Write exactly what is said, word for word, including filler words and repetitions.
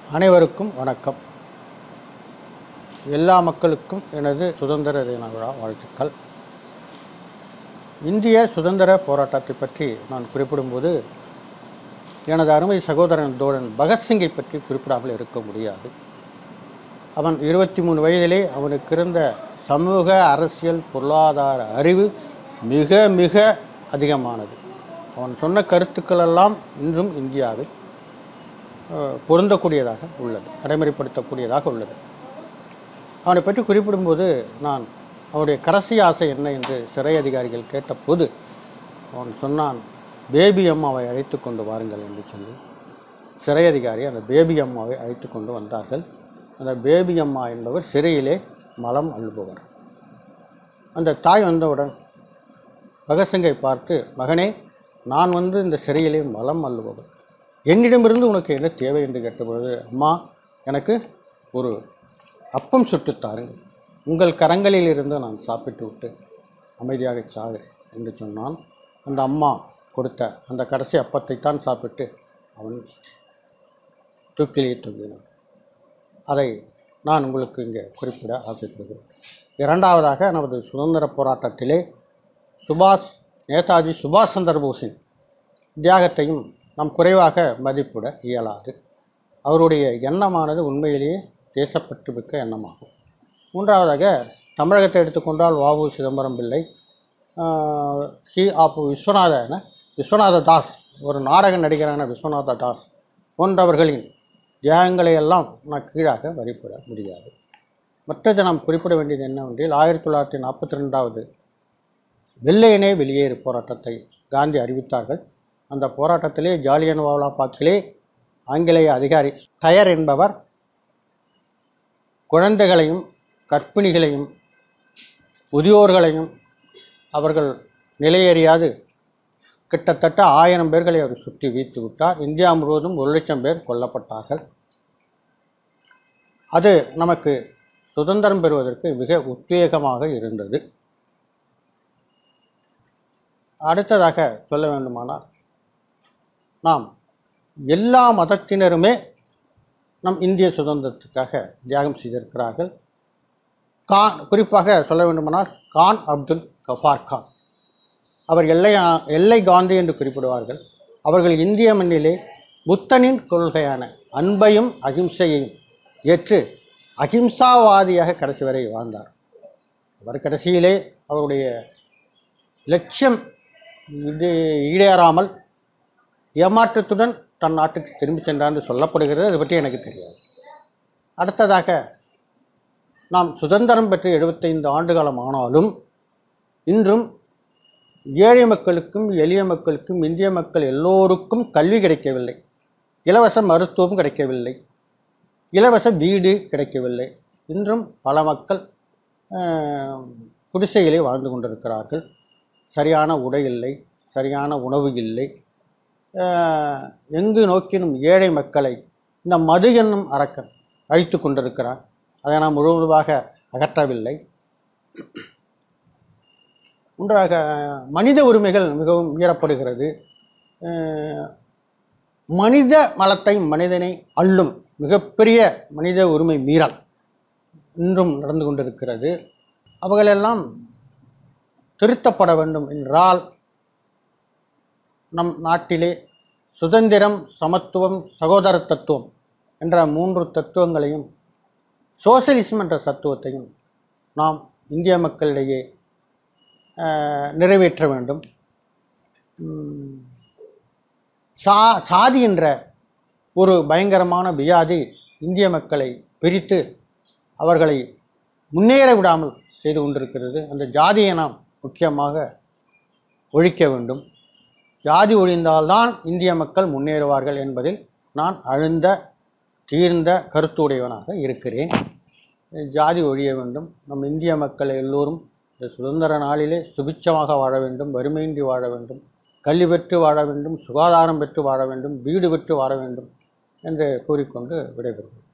அனைவருக்கும் வணக்கம். எல்லா மக்களுக்கும் எனது சுதந்திர தின விழா வாழ்த்துக்கள். இந்திய சுதந்திர போராட்டத்தை பற்றி நான் குறிப்பிடும்போது எனது அருமை சகோதரன் தோழன் பகத்சிங்கை பற்றி குறிப்பிடாமல் இருக்க முடியாது. அவன் இருபத்தி மூணு வயதிலே அவனுக்கு இருந்த சமூக, அரசியல், பொருளாதார அறிவு மிக மிக அதிகமானது. அவன் சொன்ன கருத்துக்கள் எல்லாம் இன்றும் இந்தியாவில் பொருந்தக்கூடியதாக உள்ளது, நடைமுறைப்படுத்தக்கூடியதாக உள்ளது. அவனை பற்றி குறிப்பிடும்போது நான் அவனுடைய கடைசி ஆசை என்ன என்று சிறை அதிகாரிகள் கேட்டபோது அவன் சொன்னான், பேபி அம்மாவை அழைத்து கொண்டு வாருங்கள் என்று சொல்லி சிறை அதிகாரி அந்த பேபி அம்மாவை அழைத்து கொண்டு வந்தார்கள். அந்த பேபி அம்மா என்பவர் சிறையிலே மலம் அள்ளுபவர். அந்த தாய் வந்தவுடன் பகத்சிங்கை பார்த்து, மகனே, நான் வந்து இந்த சிறையிலே மலம் அள்ளுபவர், என்னிடமிருந்து உனக்கு என்ன தேவை என்று கேட்டபொழுது, அம்மா, எனக்கு ஒரு அப்பம் சுட்டு தாருங்கள், உங்கள் கரங்களில் இருந்து நான் சாப்பிட்டு விட்டு அமைதியாக சாகிறேன் என்று சொன்னான். அந்த அம்மா கொடுத்த அந்த கடைசி அப்பத்தை தான் சாப்பிட்டு அவன் தூக்கிலேயே தொங்கினான். அதை நான் உங்களுக்கு இங்கே குறிப்பிட ஆசைப்படுகிறேன். இரண்டாவதாக, நமது சுதந்திர போராட்டத்திலே சுபாஷ் நேதாஜி சுபாஷ் சந்திர போஸின் தியாகத்தையும் நாம் குறைவாக மதிப்பிட இயலாது. அவருடைய எண்ணமானது உண்மையிலேயே தேசப்பற்று மிக்க எண்ணமாகும். மூன்றாவதாக, தமிழகத்தை எடுத்துக்கொண்டால் வாவு சிதம்பரம் பிள்ளை, ஹி ஆப் விஸ்வநாத விஸ்வநாத தாஸ், ஒரு நாடக நடிகரான விஸ்வநாத தாஸ் போன்றவர்களின் தியாகங்களை எல்லாம் நான் கீழாக மதிப்பிட முடியாது. மற்றது நாம் குறிப்பிட வேண்டியது என்னவென்றால், ஆயிரத்தி தொள்ளாயிரத்தி நாற்பத்தி ரெண்டாவது வெள்ளையனே வெளியேறு போராட்டத்தை காந்தி அறிவித்தார்கள். அந்த போராட்டத்திலே ஜாலியன் வாலாபாக்கிலே ஆங்கிலேய அதிகாரி டயர் என்பவர் குழந்தைகளையும் கர்ப்பிணிகளையும் முதியோர்களையும் அவர்கள் நிலையறியாது கிட்டத்தட்ட ஆயிரம் பேர்களை அவர் சுற்றி வீழ்த்து விட்டார். இந்தியா முழுவதும் ஒரு லட்சம் பேர் கொல்லப்பட்டார்கள். அது நமக்கு சுதந்திரம் பெறுவதற்கு மிக உத்வேகமாக இருந்தது. அடுத்ததாக சொல்ல வேண்டுமானால், நாம் எல்லா மதத்தினருமே நம் இந்திய சுதந்திரத்துக்காக தியாகம் செய்திருக்கிறார்கள். கான் குறிப்பாக சொல்ல வேண்டுமானால் கான் அப்துல் கஃபார் கான், அவர் எல்லை எல்லை காந்தி என்று குறிப்பிடுவார்கள். அவர்கள் இந்திய மண்ணிலே புத்தனின் கொள்கையான அன்பையும் அகிம்சையையும் ஏற்று அகிம்சாவாதியாக கடைசி வரை வாழ்ந்தார். அவர் கடைசியிலே அவருடைய லட்சியம் ஈடேறாமல் ஏமாற்றத்துடன் தன் நாட்டுக்கு திரும்பி சென்றார் என்று சொல்லப்படுகிறது. அது பற்றி எனக்கு தெரியாது. அடுத்ததாக, நாம் சுதந்திரம் பெற்று எழுபத்தைந்து ஆண்டு காலம் ஆனாலும் இன்றும் ஏழை மக்களுக்கும் எளிய மக்களுக்கும் இந்திய மக்கள் எல்லோருக்கும் கல்வி கிடைக்கவில்லை, இலவச மருத்துவம் கிடைக்கவில்லை, இலவச வீடு கிடைக்கவில்லை. இன்றும் பல மக்கள் குடிசையிலே வாழ்ந்து கொண்டிருக்கிறார்கள். சரியான உடை இல்லை, சரியான உணவு இல்லை. எங்கு நோக்கினும் ஏழை மக்களை இந்த மது என்னும் அரக்கன் அழித்து கொண்டிருக்கிறார். அதை நாம் முழுவதுமாக அகற்றவில்லை. ஒன்றாக, மனித உரிமைகள் மிகவும் மீறப்படுகிறது. மனித மலத்தை மனிதனை அள்ளும் மிகப்பெரிய மனித உரிமை மீறல் இன்றும் நடந்து கொண்டிருக்கிறது. அவைகளெல்லாம் திருத்தப்பட வேண்டும் என்றால் நம் நாட்டிலே சுதந்திரம், சமத்துவம், சகோதர தத்துவம் என்ற மூன்று தத்துவங்களையும், சோசியலிசம் என்ற தத்துவத்தையும் நாம் இந்திய மக்களிடையே நிறைவேற்ற வேண்டும். சா சாதி என்ற ஒரு பயங்கரமான வியாதி இந்திய மக்களை பிரித்து அவர்களை முன்னேற விடாமல் செய்து கொண்டிருக்கிறது. அந்த ஜாதியை நாம் முக்கியமாக ஒழிக்க வேண்டும். ஜாதி ஒழிந்தால்தான் இந்திய மக்கள் முன்னேறுவார்கள் என்பதில் நான் அழுந்த தீர்ந்த கருத்துடையவனாக இருக்கிறேன். ஜாதி ஒழிய வேண்டும். நம் இந்திய மக்கள் எல்லோரும் இந்த சுதந்திர நாளிலே சுபிட்சமாக வாழ வேண்டும், வறுமையின்றி வாழ வேண்டும், கல்வி பெற்று வாழ வேண்டும், சுகாதாரம் பெற்று வாழ வேண்டும், வீடு பெற்று வாழ வேண்டும் என்று கூறிக்கொண்டு விடைபெறுகிறேன்.